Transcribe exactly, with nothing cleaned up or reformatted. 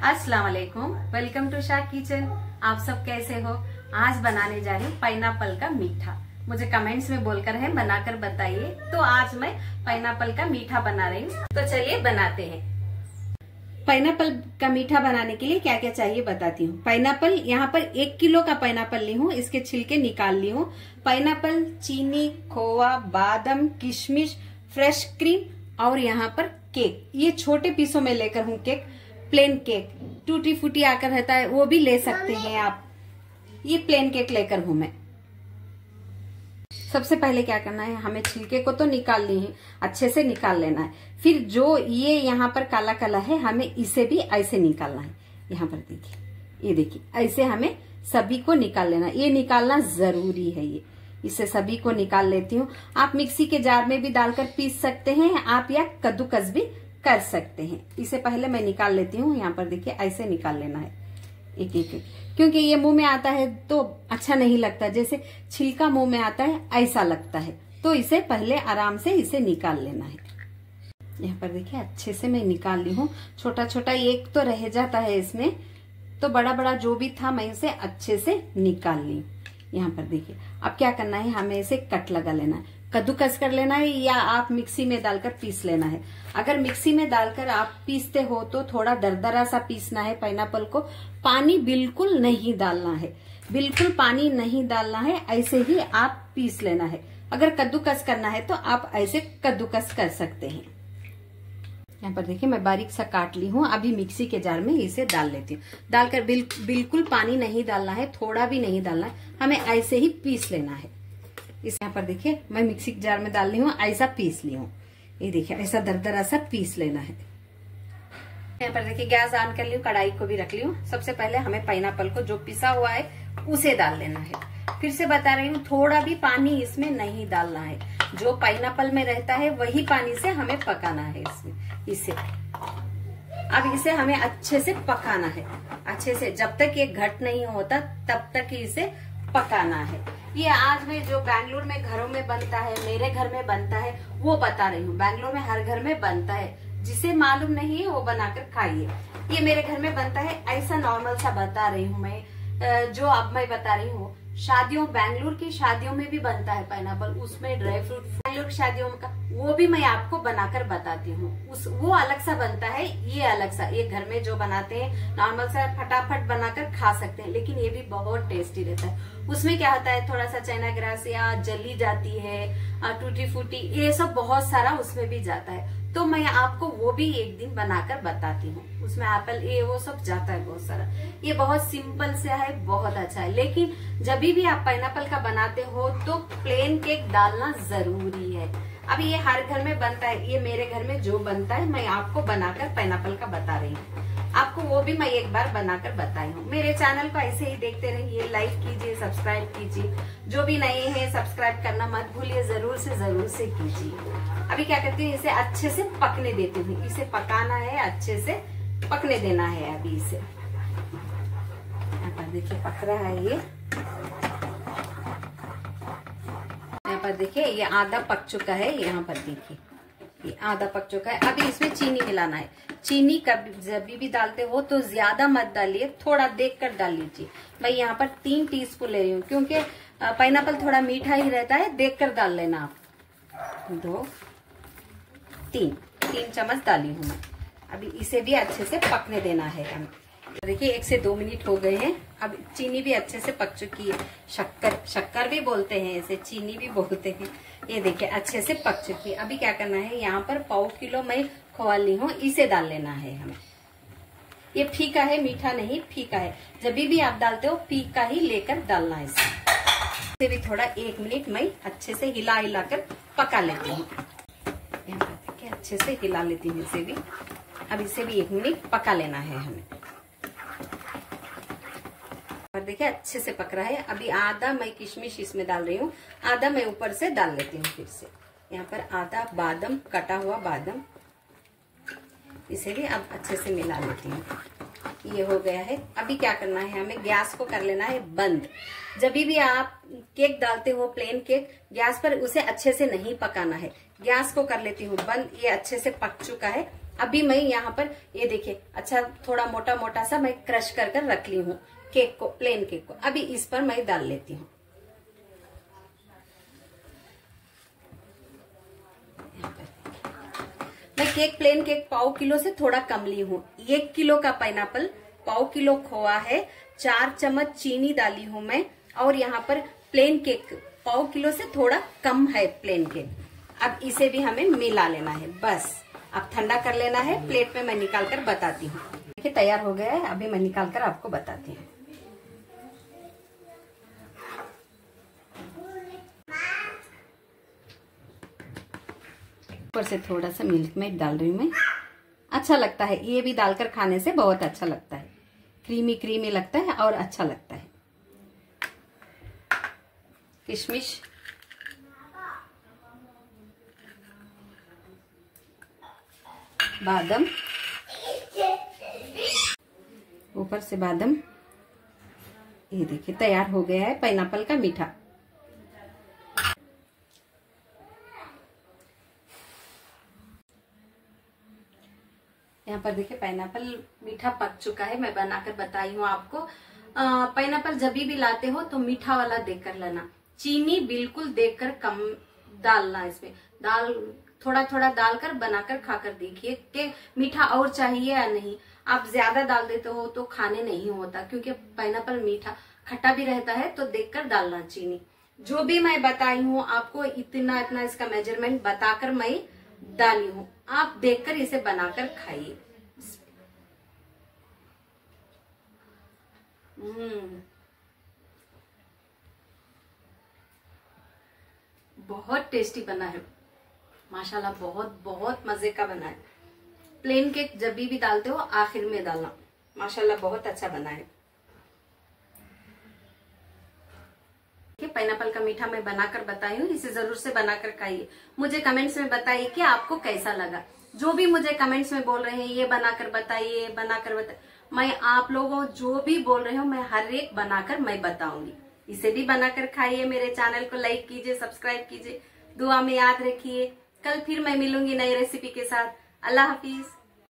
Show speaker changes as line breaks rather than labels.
अस्सलाम वालेकुम, welcome to Shah kitchen. आप सब कैसे हो? आज बनाने जा रही हूँ पाइनएप्पल का मीठा। मुझे कमेंट्स में बोलकर है बनाकर बताइए, तो आज मैं पाइनएप्पल का मीठा बना रही हूँ। तो चलिए बनाते हैं। पाइनएप्पल का मीठा बनाने के लिए क्या क्या चाहिए बताती हूँ। पाइनएप्पल, यहाँ पर एक किलो का पाइनएप्पल ली हूँ, इसके छिलके निकाल ली हूँ। पाइनएप्पल, चीनी, खोआ, बादाम, किशमिश, फ्रेश क्रीम और यहाँ पर केक। ये छोटे पीसों में लेकर हूँ केक, प्लेन केक। टूटी फूटी आकर रहता है वो भी ले सकते हैं आप। ये प्लेन केक लेकर हूं मैं। सबसे पहले क्या करना है, हमें छिलके को तो निकाल ली है, अच्छे से निकाल लेना है। फिर जो ये यहाँ पर काला काला है, हमें इसे भी ऐसे निकालना है। यहाँ पर देखिए, ये देखिए, ऐसे हमें सभी को निकाल लेना। ये निकालना जरूरी है। ये इसे सभी को निकाल लेती हूँ। आप मिक्सी के जार में भी डालकर पीस सकते हैं आप, या कद्दूकस भी कर सकते हैं। इसे पहले मैं निकाल लेती हूँ। यहाँ पर देखिए, ऐसे निकाल लेना है एक एक एक, क्योंकि ये मुंह में आता है तो अच्छा नहीं लगता। जैसे छिलका मुंह में आता है ऐसा लगता है, तो इसे पहले आराम से इसे निकाल लेना है। यहाँ पर देखिए, अच्छे से मैं निकाल ली हूँ। छोटा छोटा एक तो रह जाता है इसमें, तो बड़ा बड़ा जो भी था मैं इसे अच्छे से निकाल ली। यहाँ पर देखिए, अब क्या करना है, हमें इसे कट लगा लेना है। कद्दूकस कर लेना है या आप मिक्सी में डालकर पीस लेना है। अगर मिक्सी में डालकर आप पीसते हो तो थोड़ा दरदरा सा पीसना है। पाइनएप्पल को पानी बिल्कुल नहीं डालना है, बिल्कुल पानी नहीं डालना है, ऐसे ही आप पीस लेना है। अगर कद्दूकस करना है तो आप ऐसे कद्दूकस कर सकते हैं। यहाँ पर देखिए, मैं बारीक सा काट ली हूँ। अभी मिक्सी के जार में इसे डाल लेती हूँ। डालकर बिल, बिल्कुल पानी नहीं डालना है, थोड़ा भी नहीं डालना है, हमें ऐसे ही पीस लेना है। इस यहाँ पर देखिए, मैं मिक्सी के जार में डाल ली हूँ, ऐसा पीस ली हूँ। ये देखिए, ऐसा दरदरा सा पीस लेना है। यहाँ पर देखिए, गैस ऑन कर ली हूँ, कढ़ाई को भी रख ली हूँ। सबसे पहले हमें पाइनएप्पल को जो पिसा हुआ है उसे डाल लेना है। फिर से बता रही हूँ, थोड़ा भी पानी इसमें नहीं डालना है। जो पाइनएप्पल में रहता है वही पानी से हमें पकाना है इसमें इसे। अब इसे हमें अच्छे से पकाना है, अच्छे से, जब तक ये घट नहीं होता तब तक इसे पकाना है। ये आज मैं जो बैंगलोर में घरों में बनता है, मेरे घर में बनता है, वो बता रही हूँ। बैंगलोर में हर घर में बनता है, जिसे मालूम नहीं है वो बनाकर खाइए। ये मेरे घर में बनता है, ऐसा नॉर्मल सा बता रही हूँ मैं। जो अब मैं बता रही हूँ, शादियों, बैंगलोर की शादियों में भी बनता है पाइनएप्पल, उसमें ड्राई फ्रूट। बैंगलोर की शादियों का वो भी मैं आपको बनाकर बताती हूँ। उस वो अलग सा बनता है, ये अलग सा। ये घर में जो बनाते हैं नॉर्मल सा फटाफट बनाकर खा सकते हैं, लेकिन ये भी बहुत टेस्टी रहता है। उसमें क्या होता है, थोड़ा सा चाइना ग्रास या जली जाती है, टूटी फूटी, ये सब बहुत सारा उसमें भी जाता है। तो मैं आपको वो भी एक दिन बनाकर बताती हूँ। उसमें एप्पल, ये वो सब जाता है बहुत सारा। ये बहुत सिंपल से है, बहुत अच्छा है। लेकिन जब भी आप पाइनएप्पल का बनाते हो तो प्लेन केक डालना जरूरी है। अब ये हर घर में बनता है, ये मेरे घर में जो बनता है मैं आपको बनाकर पाइनएप्पल का बता रही हूँ। आपको वो भी मैं एक बार बनाकर बताई हूँ। मेरे चैनल को ऐसे ही देखते रहिए, लाइक कीजिए, सब्सक्राइब कीजिए। जो भी नए हैं सब्सक्राइब करना मत भूलिए, जरूर से जरूर से कीजिए। अभी क्या करती हूँ, इसे अच्छे से पकने देती हूँ। इसे पकाना है, अच्छे से पकने देना है। अभी इसे यहाँ पर देखिए, पक रहा है। ये यहाँ पर देखिए, ये आधा पक चुका है। यहाँ पर देखिए, ये आधा पक चुका है। अभी इसमें चीनी मिलाना है। चीनी कभी जब भी डालते हो तो ज्यादा मत डालिए, थोड़ा देखकर डाल लीजिए। मैं यहाँ पर तीन टीस्पून ले रही हूँ, क्योंकि पाइनएप्पल थोड़ा मीठा ही रहता है। देखकर डाल लेना आप। दो तीन तीन चम्मच डाली हूँ मैं। अभी इसे भी अच्छे से पकने देना है हमें। देखिए, एक से दो मिनट हो गए हैं। अब चीनी भी अच्छे से पक चुकी है। शक्कर शक्कर भी बोलते हैं इसे, चीनी भी बोलते हैं। ये देखिए, अच्छे से पक चुकी है। अभी क्या करना है, यहाँ पर पाव किलो मैं खोआ ली हूँ, इसे डाल लेना है हमें। ये फीका है, मीठा नहीं, फीका है। जब भी आप डालते हो फीका ही लेकर डालना है इसे। इसे भी थोड़ा एक मिनट मैं अच्छे से हिला हिला कर पका लेती हूँ। यहाँ पर देखिए, अच्छे से हिला लेती हूँ इसे भी। अब इसे भी एक मिनट पका लेना है हमें। और देखिए, अच्छे से पक रहा है। अभी आधा मैं किशमिश इसमें डाल रही हूँ, आधा मैं ऊपर से डाल लेती हूँ। फिर से यहाँ पर आधा बादाम, कटा हुआ बादाम, इसे भी अब अच्छे से मिला लेती हूँ। ये हो गया है। अभी क्या करना है, हमें गैस को कर लेना है बंद। जब भी आप केक डालते हो प्लेन केक, गैस पर उसे अच्छे से नहीं पकाना है। गैस को कर लेती हूँ बंद। ये अच्छे से पक चुका है। अभी मैं यहाँ पर ये देखिए अच्छा थोड़ा मोटा मोटा सा मैं क्रश कर कर रख ली हूँ केक को, प्लेन केक को। अभी इस पर मैं डाल लेती हूँ। मैं केक प्लेन केक पाव किलो से थोड़ा कम ली हूँ। एक किलो का पाइनएप्पल, पाव किलो खोआ है, चार चम्मच चीनी डाली हूँ मैं, और यहाँ पर प्लेन केक पाव किलो से थोड़ा कम है प्लेन केक। अब इसे भी हमें मिला लेना है बस। अब ठंडा कर लेना है। प्लेट में मैं निकाल कर बताती हूँ। देखिए तैयार हो गया है। अभी मैं निकाल कर आपको बताती हूँ। ऊपर से थोड़ा सा मिल्क मेड डाल रही हूँ मैं। अच्छा लगता है ये भी डालकर खाने से, बहुत अच्छा लगता है। क्रीमी क्रीमी लगता है और अच्छा लगता है। किशमिश, बादाम, ऊपर से बादाम। ये देखिए तैयार हो गया है पाइनएप्पल का मीठा। यहाँ पर देखिए पाइनएप्पल मीठा पक चुका है। मैं बनाकर बताई हूँ आपको। पाइनएप्पल जब भी लाते हो तो मीठा वाला देखकर लेना। चीनी बिल्कुल देखकर कम डालना। इसमें दाल थोड़ा थोड़ा डालकर बनाकर खाकर देखिए कि मीठा और चाहिए या नहीं। आप ज्यादा डाल देते हो तो खाने नहीं होता, क्योंकि पाइनएप्पल मीठा खट्टा भी रहता है। तो देखकर डालना चीनी। जो भी मैं बताई हूँ आपको, इतना इतना इसका मेजरमेंट बताकर मैं डाली हूँ। आप देखकर इसे बनाकर खाइए। हम्म बहुत टेस्टी बना है माशाल्लाह। बहुत बहुत मजे का बना है। प्लेन केक जब भी डालते हो आखिर में डालना। माशाल्लाह बहुत अच्छा बना है। पाइनएप्पल का मीठा मैं बनाकर बताई हूँ। इसे जरूर से बनाकर खाइए। मुझे कमेंट्स में बताइए कि आपको कैसा लगा। जो भी मुझे कमेंट्स में बोल रहे हैं ये बनाकर बताइए, बनाकर बताइए, मैं आप लोगों जो भी बोल रहे हो मैं हर एक बनाकर मैं बताऊंगी। इसे भी बनाकर खाइए। मेरे चैनल को लाइक कीजिए, सब्सक्राइब कीजिए, दुआ में याद रखिए। कल फिर मैं मिलूंगी नई रेसिपी के साथ। अल्लाह हाफिज।